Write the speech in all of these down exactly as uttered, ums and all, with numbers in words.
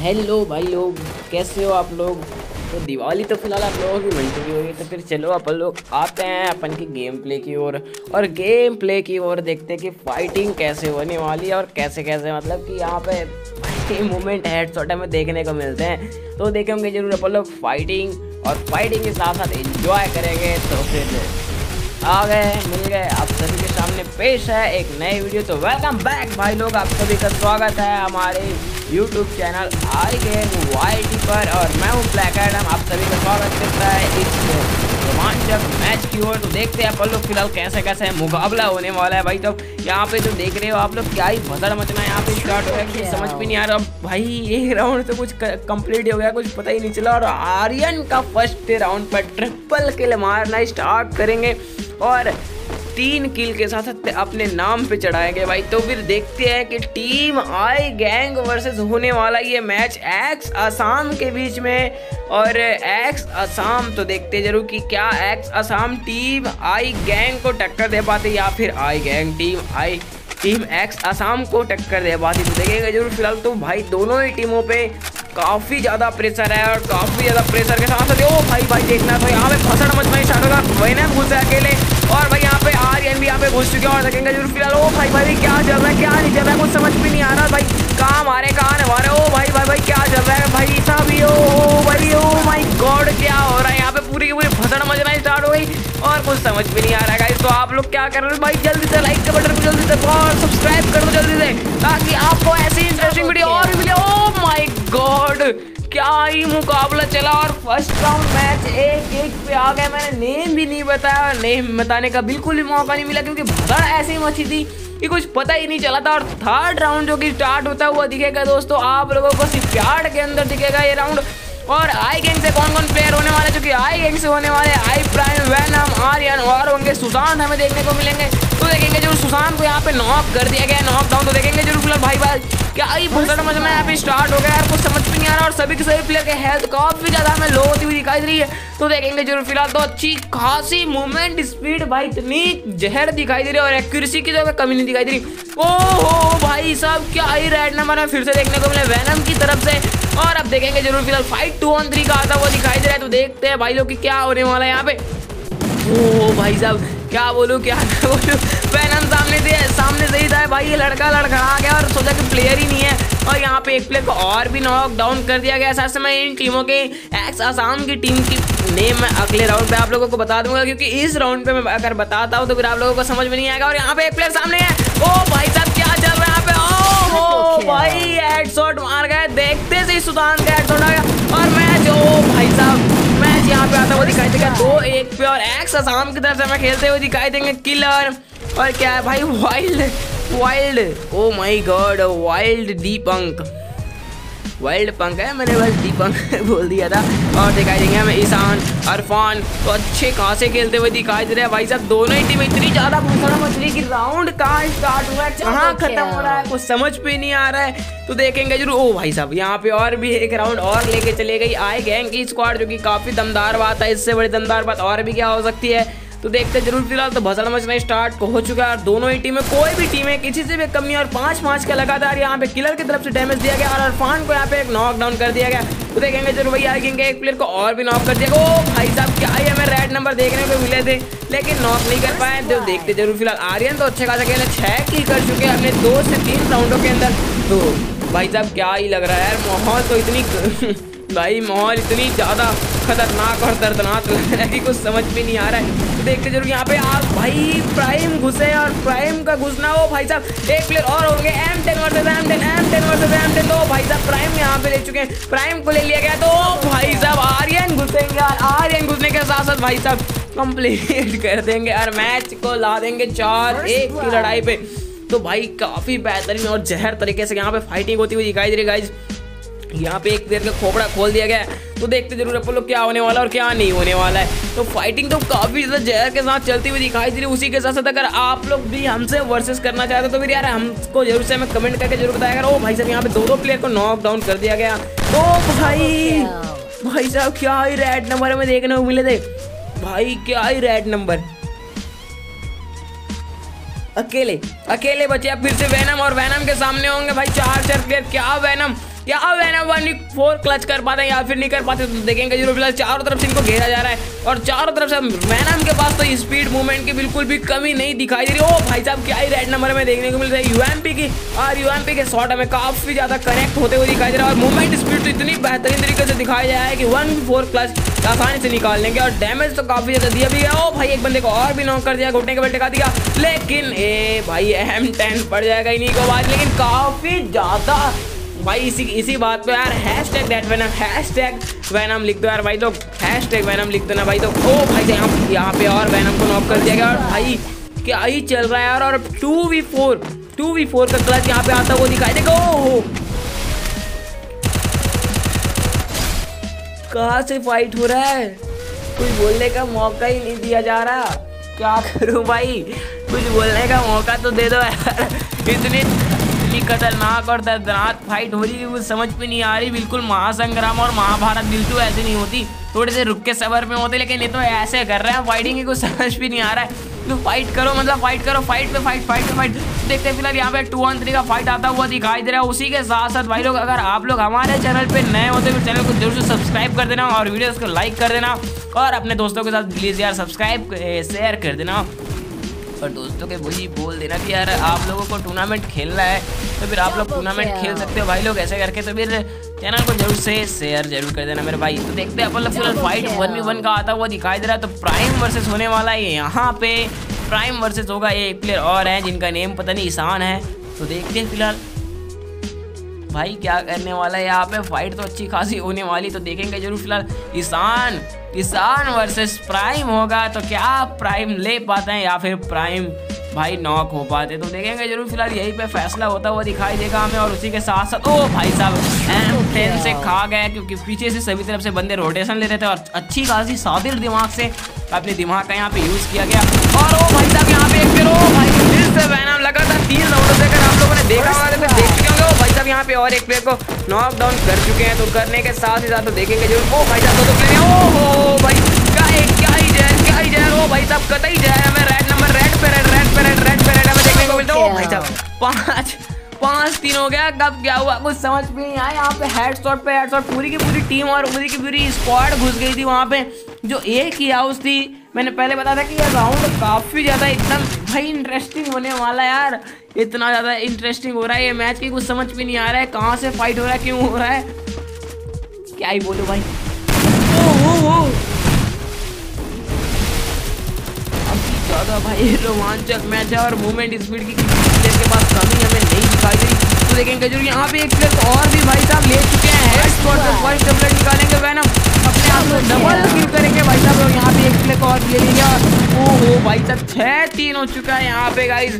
Hello भाई लोग, कैसे हो आप लोग। तो दिवाली तो फिलहाल आप लोगों की मन चुकी होगी, तो फिर चलो अपन लोग आते हैं अपन की गेम प्ले की ओर। और, और गेम प्ले की ओर देखते हैं कि फाइटिंग कैसे होने वाली है और कैसे कैसे मतलब कि यहाँ पे मूवमेंट हेडशॉट हमें देखने को मिलते हैं। तो देखेंगे जरूर अपन लोग फाइटिंग, और फाइटिंग के साथ साथ एंजॉय करेंगे। तो फिर आ गए मिल गए आप सभी के सामने पेश है एक नई वीडियो। तो वेलकम बैक भाई लोग, आप सभी का स्वागत है हमारे YouTube channel I game Y T पर। और मैं हूँ ब्लैक एडम, आप सभी का स्वागत करता है इस रोमांचक मैच की ओर। तो देखते हैं अपन लोग फिलहाल कैसे कैसे मुकाबला होने वाला है भाई। तो यहाँ पे जो देख रहे हो आप लोग, क्या ही भसड़ मचना यहाँ पे स्टार्ट हो गया कि समझ भी नहीं आ रहा भाई। एक राउंड तो कुछ कंप्लीट हो गया, कुछ पता ही नहीं चला। और आर्यन का फर्स्ट राउंड पर ट्रिपल किल मारना स्टार्ट करेंगे और तीन किल के साथ अपने नाम पे चढ़ाएंगे भाई। तो फिर देखते हैं कि टीम आई गैंग वर्सेस होने वाला ये मैच एक्स असम के बीच में। और एक्स असम तो देखते जरूर कि क्या X Assam team I gang को टक्कर दे पाते या फिर I gang team I team X Assam को टक्कर दे पाती। तो देखेंगे जरूर। फिलहाल तो भाई दोनों ही टीमों पे काफ़ी ज़्यादा प्रेशर है और काफ़ी ज़्यादा प्रेशर के साथ साथ ओ भाई भाई देखना। तो यहाँ पे फसड़ मचना स्टार्ट होगा, वैनम घुस है अकेले और भाई यहाँ पे आर्यन भी यहाँ पे घुस चुके हैं। और देखेंगे जरूर फिलहाल ओ भाई भाई क्या चल रहा है क्या नहीं चल रहा है, कुछ समझ भी नहीं आ रहा भाई। कहाँ मारे कहाँ नहीं मारे, ओ भाई भाई भाई क्या चल रहा है भाई साहब। ओ भाई ओ माई गॉड क्या हो रहा है यहाँ पे, पूरी की पूरी फसड़ मचना स्टार्ट हो गई और कुछ समझ भी नहीं आ रहा है। तो आप लोग क्या कर रहे हो भाई, जल्दी से लाइक का बटन को जल्दी से और सब्सक्राइब कर दो जल्दी से, ताकि आपको ऐसी इंटरेस्टिंग वीडियो और भी मिले। ओ माई गॉड क्या ही मुकाबला चला और फर्स्ट राउंड मैच एक एक पे आ गया। मैंने नेम भी नहीं बताया, नेम बताने का बिल्कुल भी मौका नहीं मिला क्योंकि भगड़ ऐसे ही मची थी कि कुछ पता ही नहीं चला था। और थर्ड राउंड जो कि स्टार्ट होता हुआ दिखेगा दोस्तों आप लोगों को सिर्फ यार्ड के अंदर दिखेगा ये राउंड। और आई गैंग से कौन कौन प्लेयर होने वाले, जो कि आई गैंग से होने वाले आई प्राइम, वैनम, आर्यन और होंगे सुशांत हमें देखने को मिलेंगे। तो देखेंगे जरूर सुशांत को यहाँ पे नॉक कर दिया गया, नॉक डाउन। तो देखेंगे जरूर फिलहाल भाई भाई क्या ही भसड़ मचना यहाँ पे स्टार्ट हो गया यार, कुछ समझ भी नहीं आ रहा। और सभी के सभी प्लेयर के हेल्थ काफी ज्यादा हमें लो होती हुई दिखाई दे रही है। तो देखेंगे जरूर फिलहाल तो अच्छी खासी मूवमेंट स्पीड भाई, इतनी जहर दिखाई दे रही है और एक्यूरेसी की तो कमी नहीं दिखाई दे रही। ओहो भाई साहब क्या ही रेड नंबर है फिर से देखने को मिले वैनम की तरफ से। और अब देखेंगे जरूर फिलहाल फाइट टू ऑन थ्री का आता हुआ दिखाई दे रहा है। तो देखते हैं भाई लोग कि क्या होने वाला है यहाँ पे। ओह भाई साहब क्या बोलूँ क्या ना बोलूँ, वैनम सामने से सामने से ही था भाई, ये लड़का लड़का आ गया और सोचा कि प्लेयर ही नहीं है। और यहाँ पे एक प्लेयर को और भी नॉक डाउन कर दिया गया। साथ में इन टीमों के एक्स असम की टीम की नेम मैं अगले राउंड पे आप लोगों को बता दूंगा, क्योंकि इस राउंड पे मैं अगर बताता हूँ तो फिर आप लोगों को समझ में नहीं आएगा। और यहाँ पे एक प्लेयर सामने है, ओ भाई साहब क्या चल रहा है यहाँ पे। ओ भाई हेडशॉट मार गए, देखते से सुशांत का हेडशॉट आ गया और मैच ओ भाई साहब मैच यहाँ पे आता हुआ दिखाई देगा दो एक पे। और एक्स असम की तरफ से हमें खेलते हुए दिखाई देंगे किलर और क्या है भाई wild wild oh my god wild दीपंक, वाइल्ड पंक है, मैंने बस दीपंक बोल दिया था। और दिखाई देंगे हमें ईशान अरफान, तो अच्छे खासे खेलते हुए दिखाई दे रहे हैं भाई साहब। दोनों ही टीम इतनी ज्यादा भूसड़ा मछली की राउंड कहाँ स्टार्ट हुआ है कहाँ खत्म हो रहा है कुछ समझ पे नहीं आ रहा है। तो देखेंगे जरूर। ओ भाई साहब यहाँ पे और भी एक राउंड और लेके चले गई आई गैंग की स्क्वाड, जो कि काफी दमदार बात है। इससे बड़ी दमदार बात और भी क्या हो सकती है। तो देखते जरूर। फिलहाल तो भसड़ मचना स्टार्ट हो चुका है और दोनों ही टीमें कोई भी टीमें किसी से भी कमी। और पांच पांच का लगातार यहाँ पे किलर की तरफ से डैमेज दिया गया और अरफान को यहाँ पे एक नॉक डाउन कर दिया गया। तो देखेंगे जरूर भैया आएंगे एक प्लेयर को और भी नॉक कर दिया। ओ भाई साहब क्या ही हमें रेड नंबर देखने को मिले थे लेकिन नॉक नहीं कर पाए। तो देखते जरूर। फिलहाल आर्यन तो अच्छे खासा खेले, छह किल कर चुके हैं अपने दो से तीन राउंडों के अंदर। तो भाई साहब क्या ही लग रहा है यार, माहौल तो इतनी भाई माहौल इतनी ज़्यादा खतरनाक और दर्दनाक लग रहा है कि कुछ समझ भी नहीं आ रहा है। तो देखते जरूर यहाँ पे आप भाई प्राइम घुसे और प्राइम का घुसना हो भाई साहब। एक प्लेयर और होंगे M ten versus M ten, M ten versus M ten. तो भाई साहब प्राइम यहाँ पे ले चुके हैं, प्राइम को ले लिया गया। तो भाई साहब आर्यन घुसेंगे और आर्यन घुसने के साथ साथ भाई साहब कंप्लीट कर देंगे और मैच को ला देंगे चार एक की लड़ाई पे। तो भाई काफ़ी बेहतरीन और जहर तरीके से यहाँ पे फाइटिंग होती हुई दिखाई दे रही है गाइज। यहाँ पे एक प्लेयर का खोपड़ा खोल दिया गया है। तो देखते जरूर अपन लोग क्या होने वाला और क्या नहीं होने वाला है। तो फाइटिंग तो काफी ज्यादा जहर के साथ चलती हुई दिखाई दे रही है। उसी के साथ साथ अगर आप लोग भी हमसे वर्सेस करना चाहते हो तो फिर यार हमको जरूर से हमें कमेंट करके जरूर बताया। ओ भाई साहब यहाँ पे दो दो प्लेयर को नॉक डाउन कर दिया गया। तो भाई भाई साहब क्या ही रेड नंबर हमें देखने को मिले थे भाई, क्या ही रेड नंबर। अकेले अकेले बचे अब फिर से वैनम, और वैनम के सामने होंगे भाई चार चार प्लेयर। क्या वैनम क्या वेनम वन फोर क्लच कर पाते हैं या फिर नहीं कर पाते, तो देखेंगे जरूर। फिलहाल चारों तरफ से इनको घेरा जा रहा है और चारों तरफ से वेनम के पास तो स्पीड मूवमेंट की बिल्कुल भी कमी नहीं दिखाई दे रही। ओ भाई साहब क्या ही रेड नंबर में देखने को मिल रहा है यूएमपी की, और यूएमपी के शॉट हमें काफी ज्यादा कनेक्ट होते हुए दिखाई दे रहा है और मूवमेंट स्पीड तो इतनी बेहतरीन तरीके से दिखाया गया है कि वन फोर क्लच आसानी से निकाल लेंगे और डैमेज तो काफी ज्यादा दिया भी गया। ओ भाई एक बंदे को और भी नॉक कर दिया, घुटने के बल टिका दिया, लेकिन ए भाई एम टेन पड़ जाएगा इन्हीं को बाद, लेकिन काफी ज्यादा भाई इसी इसी बात पे यार hashtag that venom, hashtag venom लिख दो यार भाई, तो हैशटैग वेनम लिख दो ना भाई। तो ओ भाई यहाँ यहाँ पे और वेनम को नॉक कर दिया गया और भाई क्या ही चल रहा है यार। और two v four two v four का क्लच यहाँ पे आता वो दिखाई देगा। ओहो कहाँ से फाइट हो रहा है, कुछ बोलने का मौका ही नहीं दिया जा रहा, क्या करूं भाई, कुछ बोलने का मौका तो दे दो यार। इतनी इतनी खतरनाक और दर्दनाक फाइट हो रही है, कुछ समझ में नहीं आ रही। बिल्कुल महासंग्राम और महाभारत बिल्कुल ऐसे नहीं होती, थोड़े से रुक के सबर में होते, लेकिन ये तो ऐसे कर रहे हैं फाइटिंग की, कुछ समझ भी नहीं आ रहा है। तो फाइट करो मतलब फाइट करो, फाइट पे फाइट, फाइट पे फाइट। देखते हैं फिलहाल यहाँ पे टू वन थ्री का फाइट आता हुआ दिखाई दे रहा है। उसी के साथ साथ भाई लोग अगर आप लोग हमारे चैनल पे नए होते तो चैनल को जरूर से सब्सक्राइब कर देना और वीडियोस को लाइक कर देना और अपने दोस्तों के साथ प्लीज़ यार सब्सक्राइब शेयर कर देना और दोस्तों के वही बोल देना कि यार आप लोगों को टूर्नामेंट खेलना है तो फिर आप लोग टूर्नामेंट खेल सकते हो भाई लोग ऐसे करके, तो फिर चैनल को जरूर से शेयर जरूर कर देना मेरे भाई। तो देखते हैं अपन लोग फिलहाल फाइट वन वी वन का आता हुआ दिखाई दे रहा है। तो प्राइम वर्सेस होने वाला है यहाँ पे, प्राइम वर्सेस होगा। ये एक प्लेयर और है जिनका नेम पता नहीं ईशान है, तो देखते हैं फिलहाल भाई क्या करने वाला है यहाँ पे। फाइट तो अच्छी खासी होने वाली, तो देखेंगे जरूर। फिलहाल ईशान ईशान वर्सेस प्राइम होगा, तो क्या प्राइम ले पाते हैं या फिर प्राइम भाई नॉक हो पाते, तो देखेंगे जरूर। फिलहाल यहीं पे फैसला होता हुआ दिखाई देगा हमें। और उसी के साथ साथ ओ भाई साहब एम टेन से खा गए, क्योंकि पीछे से सभी तरफ से बंदे रोटेशन ले रहे थे और अच्छी खासी साबिर दिमाग से अपने दिमाग का यहाँ पे यूज किया गया। और ओ भाई साहब यहाँ पे एक फिर ओ भाई फिर से वेनम लगा था तीन राउंड से, अगर आप लोगों ने देखा होगा तो देख चुके होंगे। ओ भाई साहब यहाँ पे और एक प्लेयर को नॉक डाउन कर चुके हैं, तो करने के साथ ही साथ तो देखेंगे जरूर। ओ भाई साहब दो प्लेयर, ओ हो भाई क्या क्या ही जहर क्या ही जहर। ओ भाई साहब कतई जहर हमें रेड नंबर रेड पे रेड रेड पे रेड रेड पे रेड हमें देखने को मिलता है। ओ भाई साहब पाँच पाँच तीन हो गया, कब क्या हुआ कुछ समझ में नहीं आया। यहाँ पे हेडशॉट पे हेडशॉट, पूरी की पूरी टीम और पूरी की पूरी स्क्वाड घुस गई थी वहाँ पे। जो एक ही हाउस थी, मैंने पहले बताया था कि ये राउंड काफ़ी ज़्यादा एकदम भाई इंटरेस्टिंग होने वाला है यार। इतना ज़्यादा इंटरेस्टिंग हो रहा है ये मैच की, कुछ समझ में नहीं आ रहा है कहाँ से फाइट हो रहा है, क्यों हो रहा है, क्या ही बोलूँ भाई। ओ हो हो ज़्यादा भाई रोमांचक मैच है और मूवमेंट स्पीड की प्लेयर के पास कमी हमें नहीं दिखाई दी। तो देखेंगे जरूर यहाँ पे एक प्लेयर और भी भाई साहब ले चुके हैं, हेडशॉट से फर्स्ट डबल निकालेंगे वेनम, अपने आप को डबल किल करेंगे भाई साहब। और यहाँ पे एक प्लेयर को और ले लिया। ओ हो भाई साहब छः तीन हो चुका है यहाँ पे गाइस,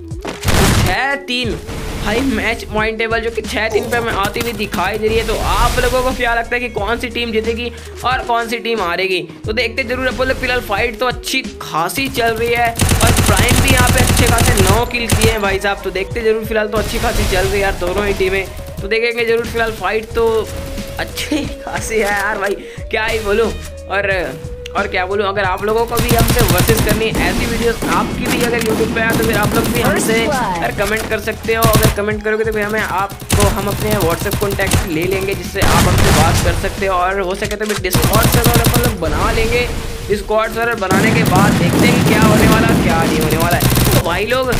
छः तीन भाई मैच पॉइंट टेबल जो कि छः तीन पे हमें आती हुई दिखाई दे रही है। तो आप लोगों को क्या लगता है कि कौन सी टीम जीतेगी और कौन सी टीम हारेगी, तो देखते जरूर। अपन लोग फिलहाल फाइट तो अच्छी खासी चल रही है और प्राइम भी यहाँ पे अच्छे खासे नौ किल किए हैं भाई साहब, तो देखते जरूर। फिलहाल तो अच्छी खासी चल रही है यार दोनों ही टीमें, तो देखेंगे जरूर। फिलहाल फाइट तो अच्छी खासी है यार भाई, क्या ही बोलूँ और और क्या बोलूँ। अगर आप लोगों को भी हमसे वर्सेस करनी ऐसी वीडियोस आपकी भी अगर यूट्यूब पे आए तो फिर आप लोग भी हमसे यार कमेंट कर सकते हो। अगर कमेंट करोगे तो फिर हमें आपको हम अपने व्हाट्सएप कॉन्टैक्ट ले लेंगे, जिससे आप हमसे बात कर सकते हो। और हो सके तो फिर डिस्कॉर्ड सर्वर अपन लोग बना लेंगे। डिस्कॉर्ड सर्वर बनाने के बाद देखते हैं क्या होने वाला क्या नहीं होने वाला है। तो भाई लोग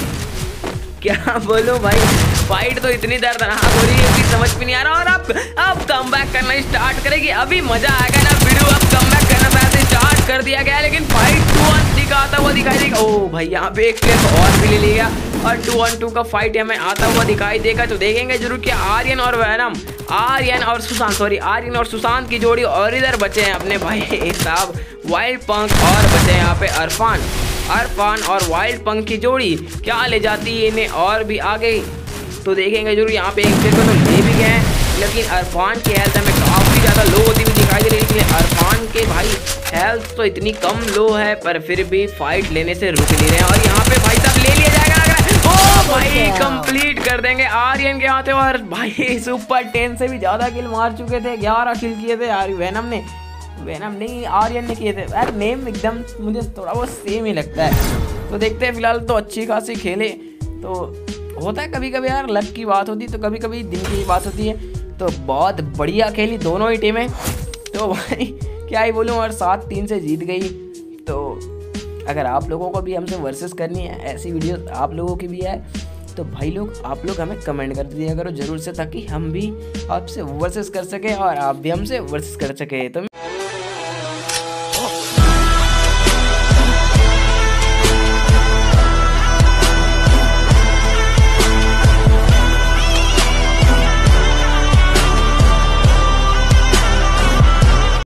क्या बोलूं भाई, फाइट तो इतनी दर्दनाक हो रही है कि समझ में नहीं आ रहा। और अब अब कमबैक करना स्टार्ट करेगी, अभी मजा आएगा ना वीडियो। अब कमबैक करना वैसे स्टार्ट कर दिया गया, लेकिन फाइट टू वन दिखाता हुआ दिखाई देगा। ओ भाई यहाँ पे एक प्लेयर और भी ले लिया और टू वन टू का फाइट हमें आता हुआ दिखाई देगा। तो देखेंगे जरूर कि आर्यन और वेनम, आर्यन और सुशांत सॉरी आर्यन और सुशांत की जोड़ी, और इधर बचे हैं अपने भाई साहब वाइल्ड पंक, और बचे हैं यहाँ पे अरफान अरफान और वाइल्ड पंक की जोड़ी, क्या ले जाती है इन्हें और भी आगे। तो देखेंगे जरूर। यहाँ पे एक प्लेयर को तो ले भी गए हैं, लेकिन अरफान की हेल्थ हमें काफ़ी ज़्यादा लो होती हुई दिखाई दे रही है। लेकिन अरफान के भाई हेल्थ तो इतनी कम लो है, पर फिर भी फाइट लेने से रुक नहीं रहे हैं। और यहाँ पे भाई साहब ले लिया जाएगा, ओ भाई कंप्लीट कर देंगे आर्यन के हाथ। और भाई सुपर टेन से भी ज़्यादा किल मार चुके थे, ग्यारह किल किए थे यार वेनम ने वेनम नहीं आर्यन ने किए थे यार। नेम एकदम मुझे थोड़ा बहुत सेम ही लगता है। तो देखते हैं। फिलहाल तो अच्छी खासी खेले, तो होता है कभी कभी यार, लक की बात होती है, तो कभी कभी दिन की बात होती है। तो बहुत बढ़िया खेली दोनों ही टीमें, तो भाई क्या ही बोलूँ, और सात तीन से जीत गई। तो अगर आप लोगों को भी हमसे वर्सेस करनी है, ऐसी वीडियो आप लोगों की भी है, तो भाई लोग आप लोग हमें कमेंट कर दिया करो ज़रूर से, ताकि हम भी आपसे वर्सेस कर सकें और आप भी हमसे वर्सेस कर सके। तो